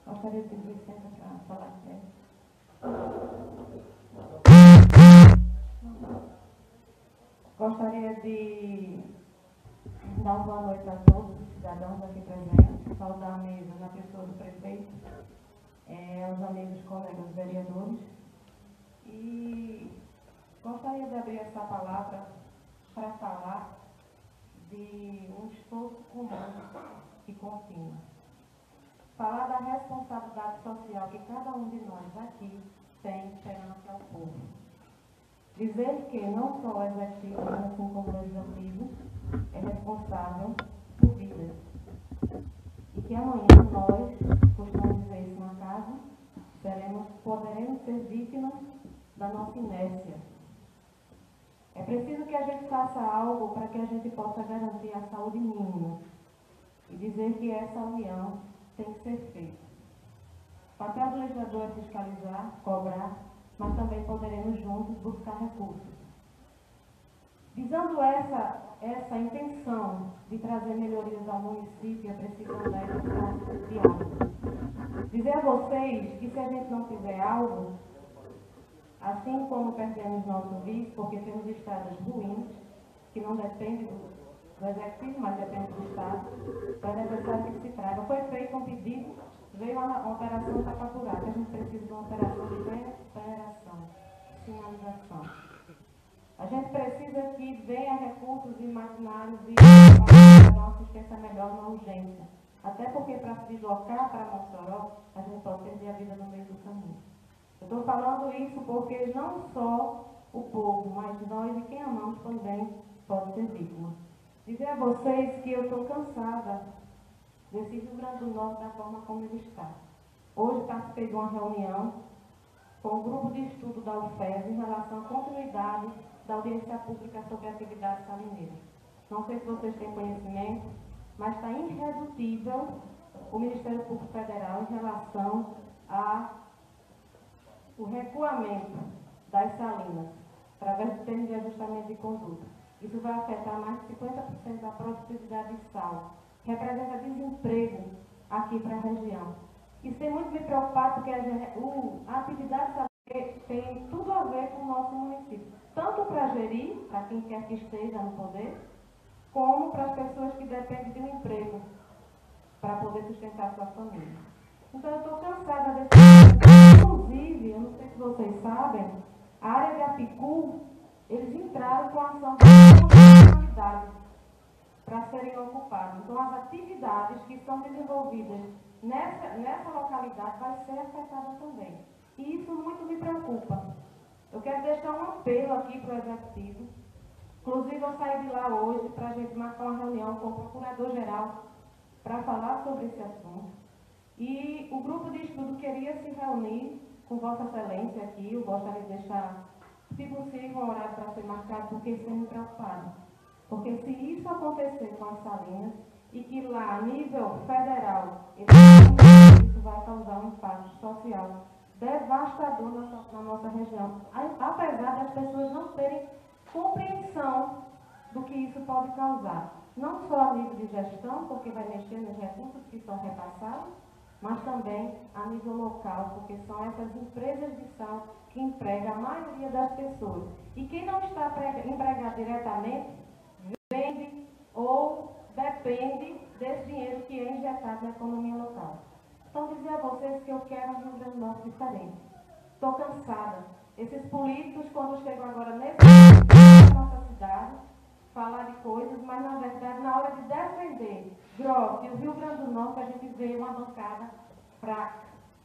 Gostaria de pedir licença para falar sério. Gostaria de dar uma boa noite a todos os cidadãos aqui presentes, saudar a mesa na pessoa do prefeito, aos amigos, colegas vereadores, e gostaria de abrir essa palavra para falar de um esforço comum e contínuo. Falar da responsabilidade social que cada um de nós aqui tem perante ao povo. Dizer que não só o executivo, mas assim como o legislativo, é responsável por vidas. E que amanhã nós, costumamos dizer isso na casa, poderemos ser vítimas da nossa inércia. É preciso que a gente faça algo para que a gente possa garantir a saúde mínima e dizer que essa união tem que ser feita. O papel do legislador é fiscalizar, cobrar, mas também poderemos juntos buscar recursos. Visando essa intenção de trazer melhorias ao município, é preciso andar de algo. Dizer a vocês que se a gente não fizer algo, assim como perdemos nosso vice, porque temos estados ruins, que não dependem do executivo, mas dependem do Estado, então é necessário que se traga. Foi feito um pedido, veio uma operação para capturar, que a gente precisa de uma operação de recuperação, finalização. A gente precisa que venha recursos e maquinários e para uma assistência melhor na urgência. Até porque para se deslocar para Mossoró, a gente pode perder a vida no meio do caminho. Eu estou falando isso porque não só o povo, mas nós e quem amamos também pode ser vítima. Dizer a vocês que eu estou cansada desse Rio Grande do Norte da forma como ele está. Hoje participei de uma reunião com o grupo de estudo da UFES em relação à continuidade da audiência pública sobre atividades salineiras. Não sei se vocês têm conhecimento, mas está irredutível o Ministério Público Federal em relação ao recuamento das salinas, através do termo de ajustamento de conduta. Isso vai afetar mais de 50% da produtividade de sal, representa desemprego aqui para a região. Isso tem muito me preocupado porque a atividade salineira tem tudo a ver com o nosso município, tanto para gerir, para quem quer que esteja no poder, como para as pessoas que dependem de um emprego para poder sustentar sua família. Então eu estou cansada desse. Inclusive, eu não sei se vocês sabem, a área de Apicu, eles entraram com a ação de comunidade para serem ocupados. Então as atividades que são desenvolvidas nessa localidade vai ser afetada também. E isso muito me preocupa. Eu quero deixar um apelo aqui para o Executivo. Inclusive, eu saí de lá hoje para a gente marcar uma reunião com o Procurador-Geral para falar sobre esse assunto. E o grupo de estudo queria se reunir com Vossa Excelência aqui. Eu gostaria de deixar, se possível, um horário para ser marcado, porque isso é muito preocupado. Porque se isso acontecer com as salinas, e que lá, a nível federal, isso vai causar um impacto social devastador na nossa região. Apesar das pessoas não terem compreensão do que isso pode causar. Não só a nível de gestão, porque vai mexer nos recursos que são repassados, mas também a nível local, porque são essas empresas de sal que empregam a maioria das pessoas. E quem não está empregado diretamente, vende ou depende desse dinheiro que é injetado na economia local. Então, dizer a vocês que eu quero um Rio Grande do Norte diferente. Estou cansada. Esses políticos, quando chegam agora nessa nossa cidade, falar de coisas, mas na verdade, na hora de defender Gross e o Rio Grande do Norte, a gente vê uma bancada fraca.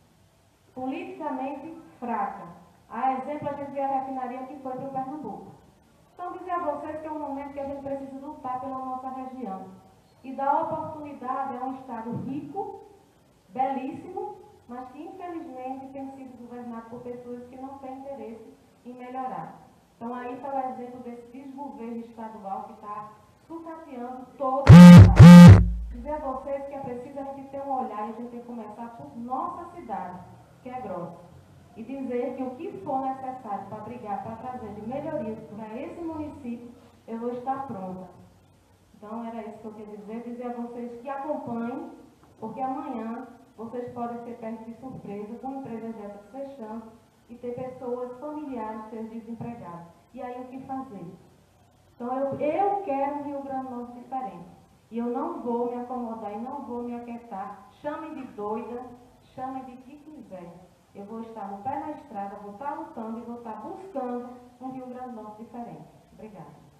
Politicamente fraca. A exemplo, a gente vê a refinaria que foi para o Pernambuco. Então, dizer a vocês que é um momento que a gente precisa lutar pela nossa região e dar oportunidade a um estado rico, belíssimo, mas que infelizmente tem sido governado por pessoas que não têm interesse em melhorar. Então, aí está o exemplo desse desgoverno estadual que está sucateando todo o estado. Dizer a vocês que é preciso a gente ter um olhar e a gente tem que começar por nossa cidade, que é Grossa. E dizer que o que for necessário para brigar, para trazer de melhorias para esse município, eu vou estar pronta. Então, era isso que eu queria dizer a vocês que acompanhem, porque amanhã vocês podem ser pegos de surpresa com empresas dessas fechando e ter pessoas familiares seus desempregados. E aí o que fazer? Então eu quero um Rio Grande do Norte diferente. E eu não vou me acomodar e não vou me aquietar. Chame de doida, chame de que quiser. Eu vou estar no pé na estrada, vou estar lutando e vou estar buscando um Rio Grande do Norte diferente. Obrigada.